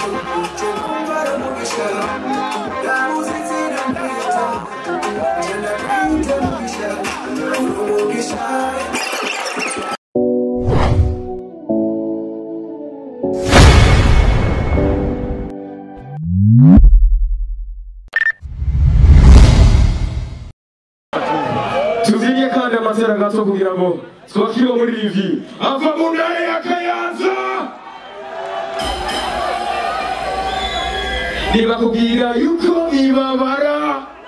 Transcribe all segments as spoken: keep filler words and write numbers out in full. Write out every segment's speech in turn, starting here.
Tuzinge kandi amasera gato kugira ngo twakire muri ivi ava mu ntare ya Kayanza niba kubwira yuko ibabara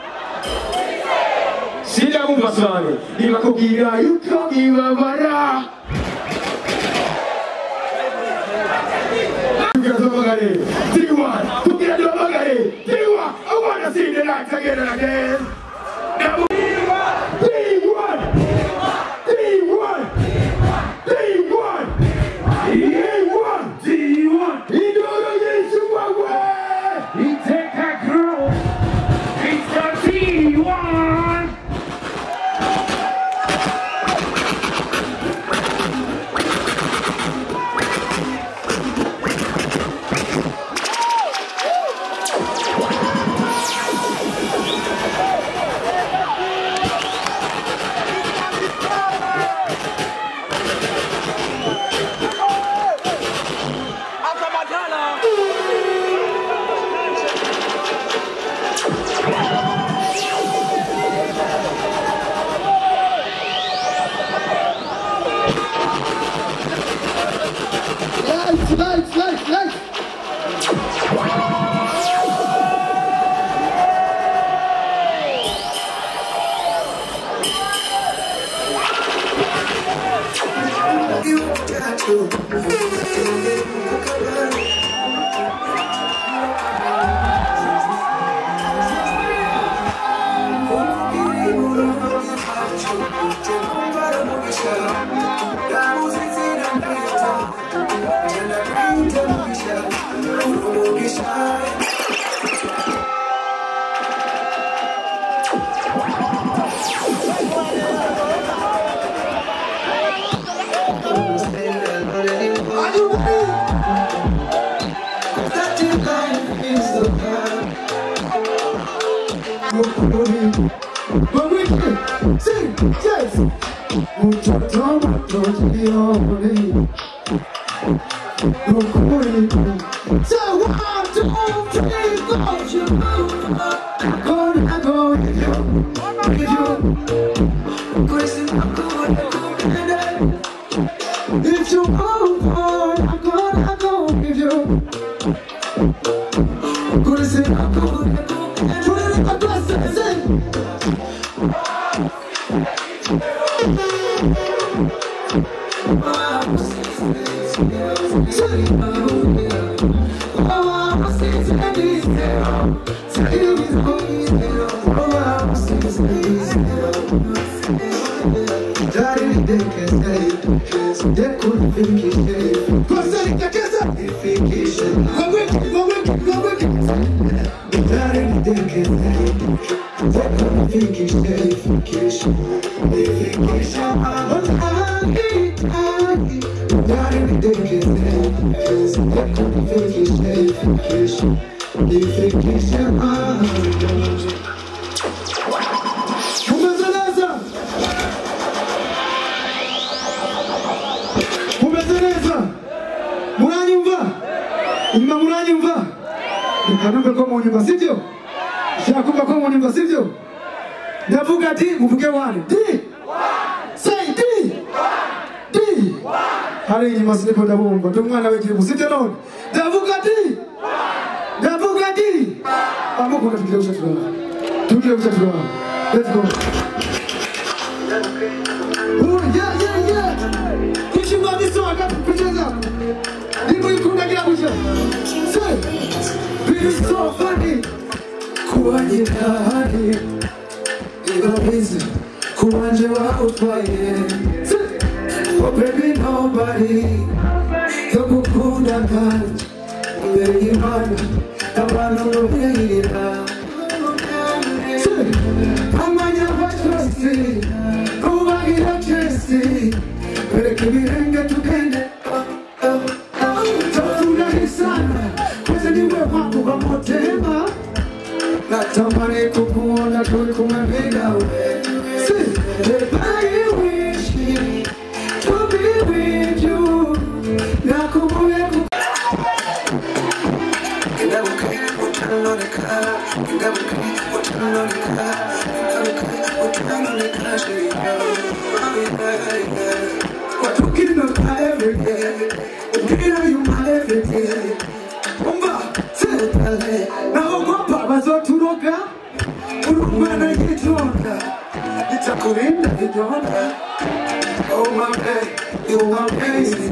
sida mubasane niba kubwira yuko ibabara Magare, three one, together Magare, three one. I wanna see the lights again and again. Now, three one, three one, three one, three one, three one. He don't know this Zimbabwe. He take a crow. It's the three one. Lights, lights, lights. You got to. If you want, I'm gonna go with you. Gonna say I'm gonna go. Try to make a say. Kanumbe kwa mwanyumba sivyo? Shakumba kwa mwanyumba sivyo? Navuga di, muvuge wani. Di! Say di! Di! Hari nyuma silipo ndabumba. Tumwana wekibu sivyo noni? Navuga di! Navuga di! Amu kuna tukile usha tuwa. Tukile usha tuwa. Let's go. Oh, yeah, yeah, yeah! Kushimwa miso wakapu kucheza. Nimu ikunda kila kusha. Say! It's so funny. Kuwaje kahari Ibabizi Kuwaje wa utwaye Oh baby nobody Yokukunda kanje Mbere y'Imana Abantu n'ubwira Amanya bachosi Kubagira chesi Bereke birenge tukende Tofurahi sana Kweze What you give me my everything. You know you my everything. Umba, say, now my papa's all to look up. When I get on it's a Corinda, you don't oh my baby, you are amazing.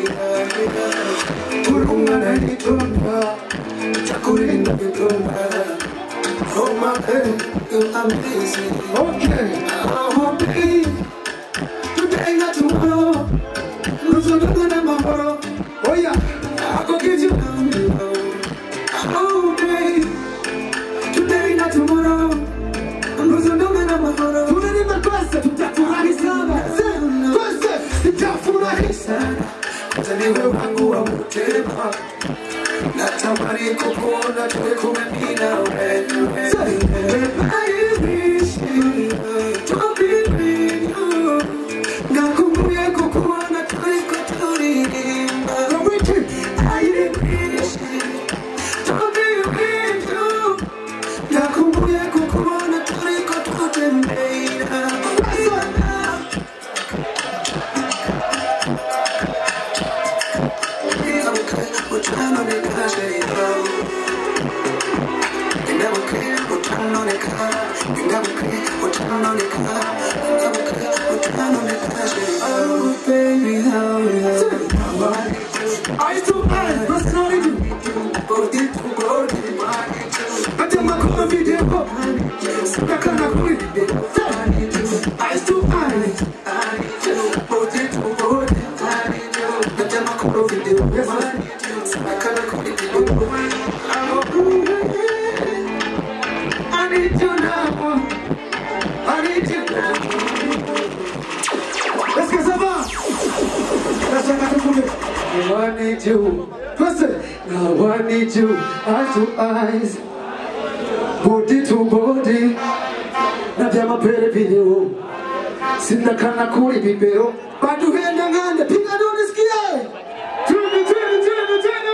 When I get on it's a Corinda, you don't oh my baby, you are amazing. Okay, oh baby, today not tomorrow. Lose a good and my horror. Oh yeah, I go get you down. Oh baby, today not tomorrow. Lose a good and my horror. Put it in the question. Tutafurahisana. Question. Tutafurahisana. Utaniwe wangu wa mutema. Natamani kukuona tuwe kumemina wewe. I wish to be with you. Nakumbuka kukuona tuwe kutulimba. I wish to be with you. Nakumbuka kukuona tuwe kututembea. Oh baby, how I used to ask, personality. Go deep, go deep. I tell my car video. I can't quit it. I used to ask. Go deep, go deep. I tell my car video. I can't quit it. I need you now. I need you now. Est-ce que ça va? Now I need you. Listen. Now I need you. Eyes to eyes. Body to body. Navyama pere video. Sinda kana kuri bibero. Badu henda ngande. Pinga doni skie. Tuni, tuni, tuni, tuni.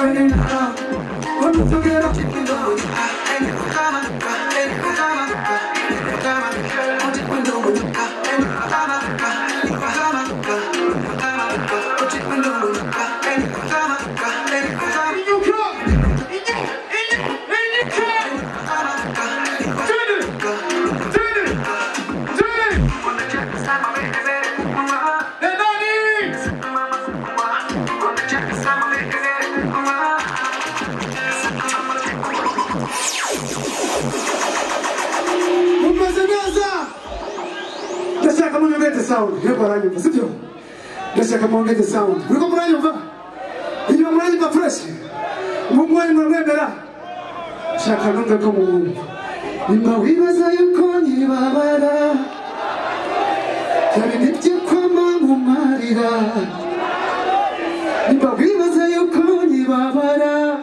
Say ndashaka munyongeze sound yego aranyumva sibyo ndashaka munyongeze sound uriko muranyumva iyo muranyumva fresh mumwe mwemera shaka numve ko mumwumva nimba wibaza yuko nyibabara cyane nibyo kwama mumarira nimba wibaza yuko nyibabara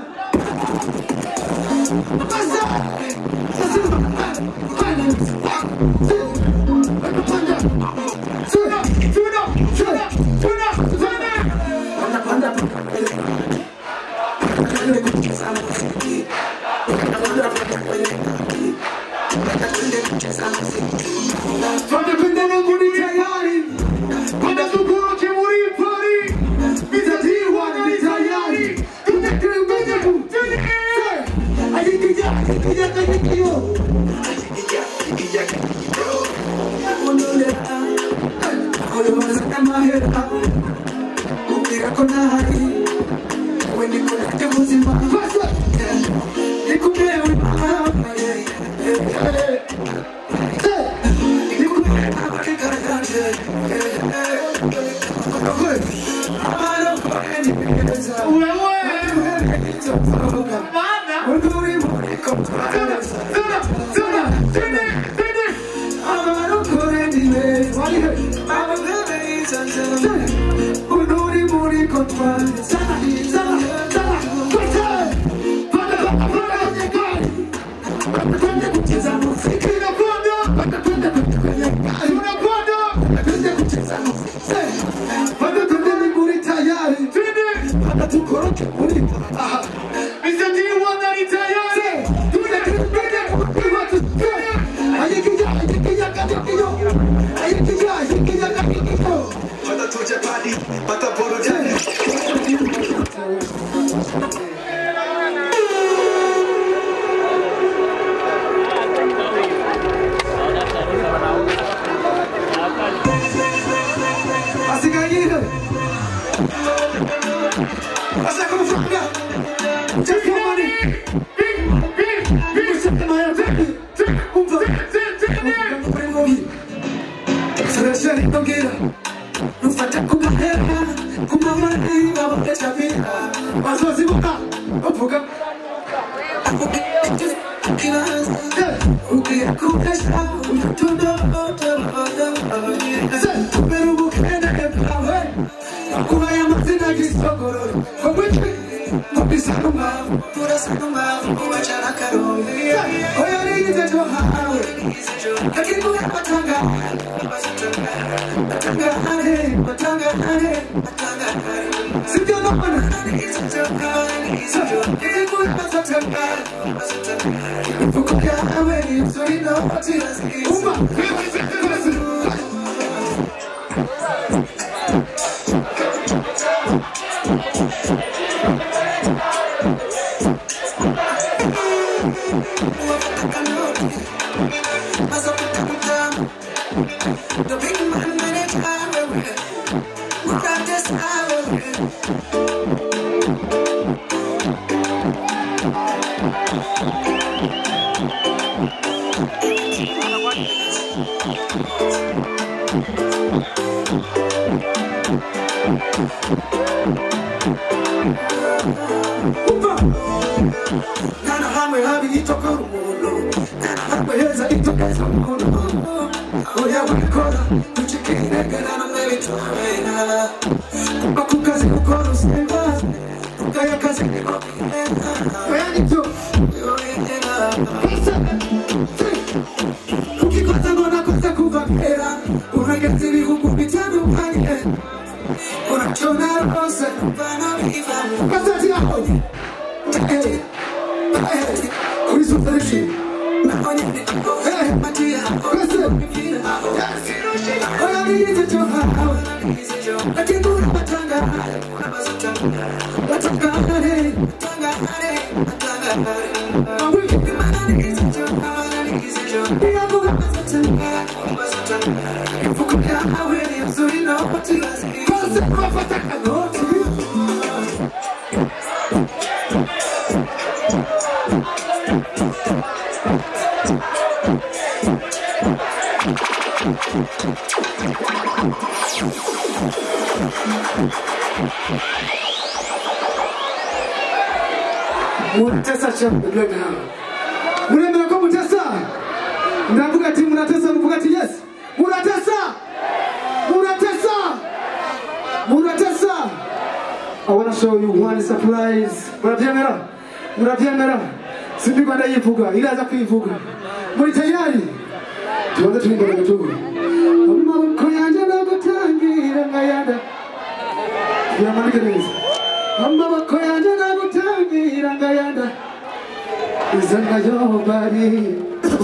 Mutesa chambe blema. Muremera ko mutesa? Ndavuga ati muratesa muvuga ati yes. Muratesa. Muratesa. Muratesa. I want to show you one surprise. Murabyemera? Murabyemera? Sindi Rwanda yivuga, iraza kwivuga. Muri tayari? Tuanze tuimbe gato. Amaboko yanje nagutangira ngayanda. Yamanike neza. Amaboko yanje nagutangira ngayanda. Izanga yo bari.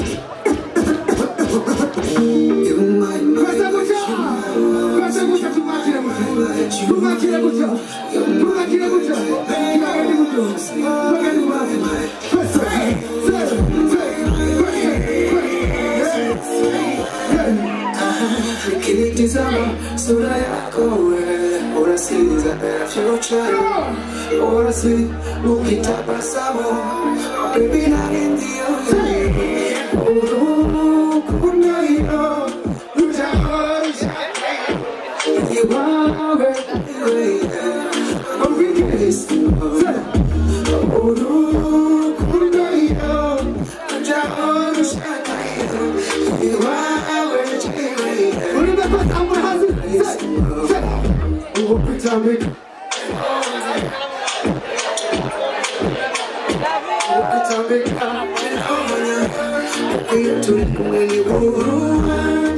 Kwasa gucha. Kwasa gucha tumakire gucha. Tumakire gucha. Tumakire gucha. Tumakire gucha. Tumakire gucha. Kwasa. Nikitizama sura yako wewe unasiza future unasi ukitabasamu baby na ndio uru kuna hiyo utaosha you are I'm thinking this uru kuna hiyo utaosha you are Tamik Tamik itu kembali buruan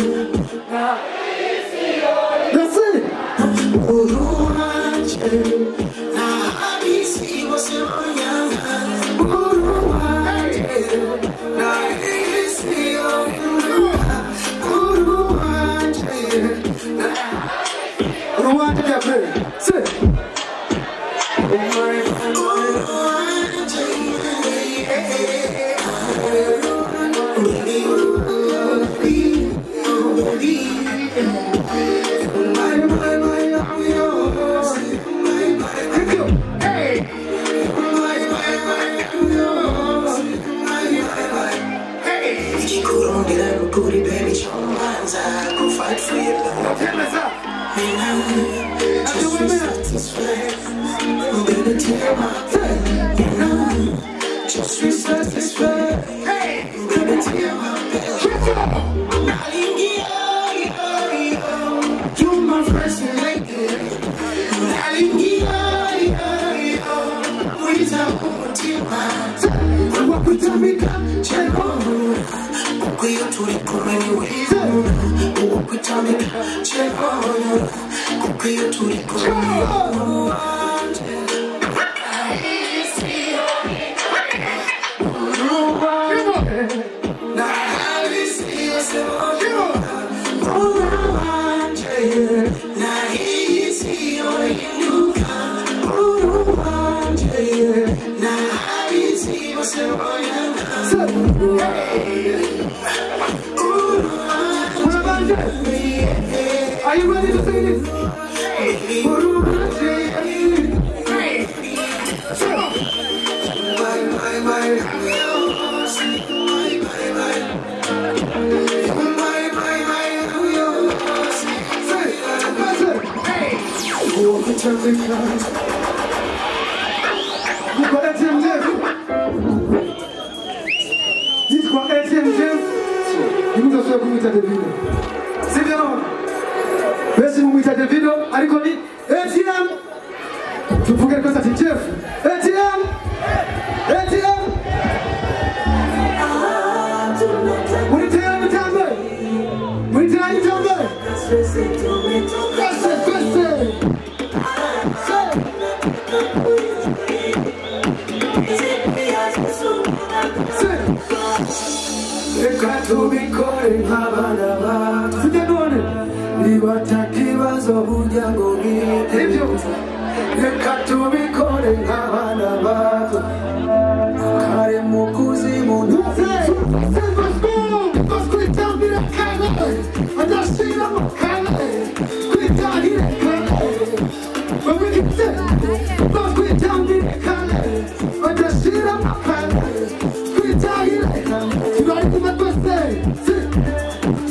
That's it buruan na habisi você olhar buruan na habisi buruan Ruan de Gabriel, sit. Fight for your love. Just be satisfied. I'm gonna tear my face. Just be satisfied. I'm gonna tear my face. You're my first and latest. Walk with me, check on. We are to the coming ways. Walk with me, check on. We are to the coming Are you ready to sing this? This is A T M Jeff. You must also come with the video. See them. Basi mumwita Davido aliko ni A T M. Tufunge kwa sasa Jeff. A T M. A T M. Mwitea mtambe. Mwitea mtambe. Kwese kwese. Ekato bikore nk'abana bato. Sijya none. Ibatakibazo bujango ngibyo. Ekato bikore nk'abana bato. Kare mu kuzimu ntuze. Kwitambira kane. Adashira mu kane. Kwitahira kane. Babikitse. Kwitambira kane. Adashira mu kane. Kwitahira kane. Tugari kuma twese.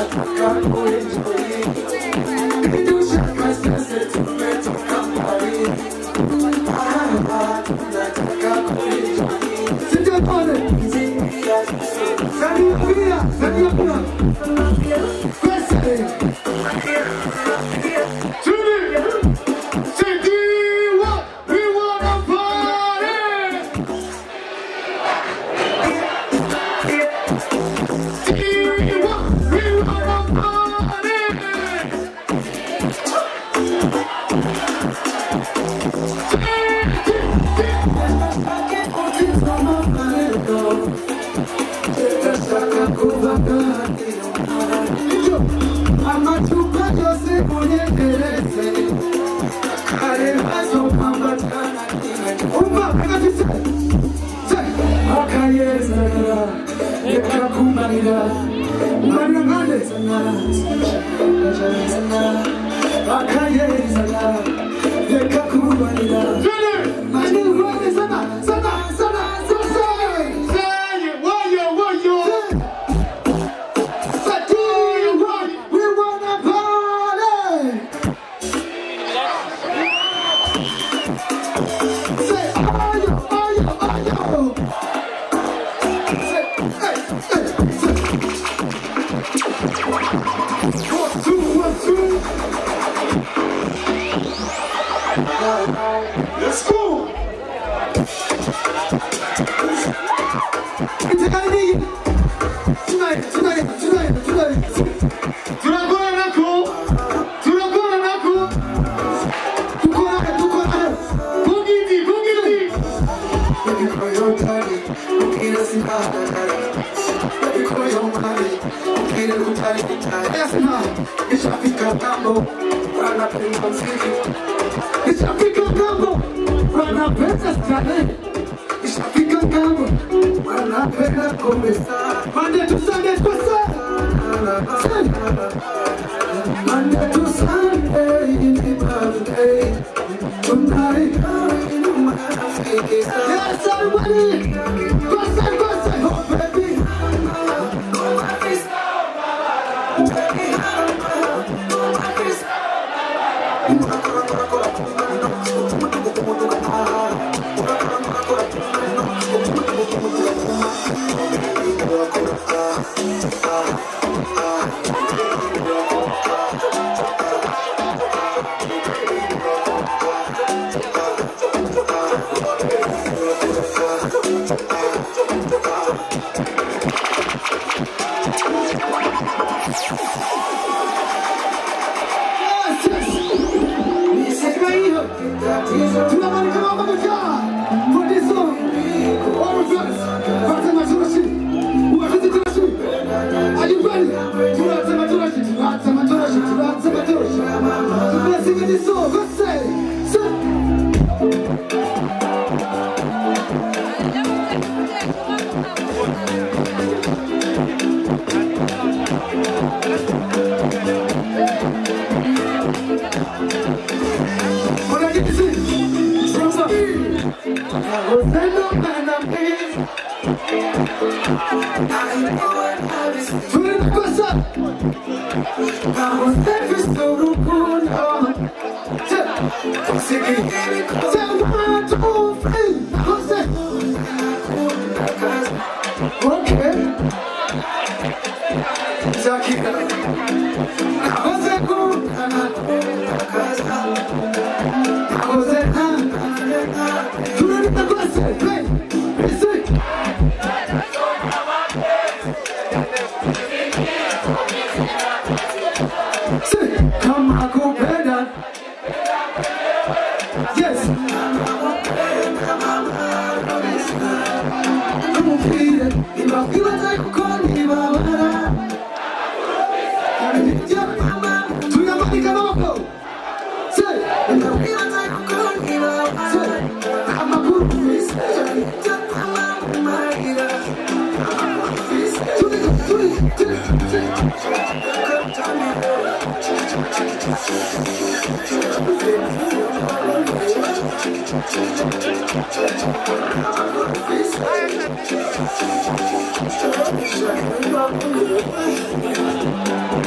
Thank you.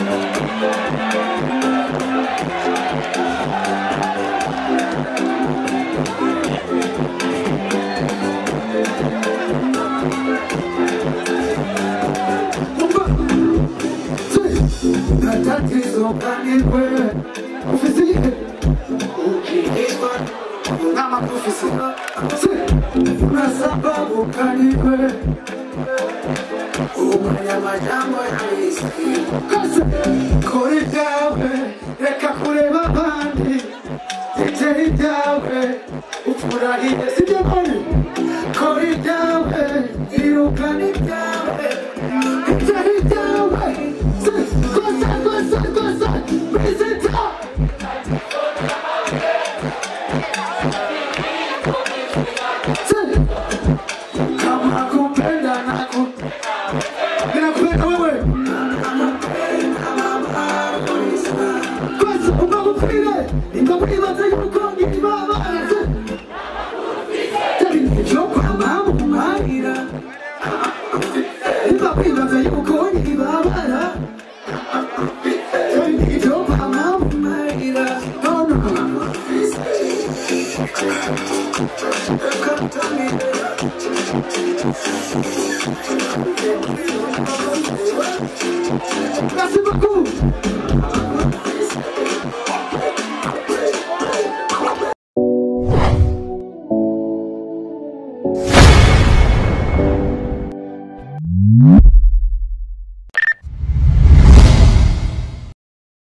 kore dawe reka kureba abandi teteri dawe ufurahie sibyo kore kore dawe irukani dawe teteri dawe kosa kosa kosa presenta kama kupenda naku ninakupenda wewe kosa umakupenda ingakwibaza yuko nibabaraze tabijoka mama mahira ingakwibaza yuko nibabara tabijoka mama mahira no no Merci beaucoup.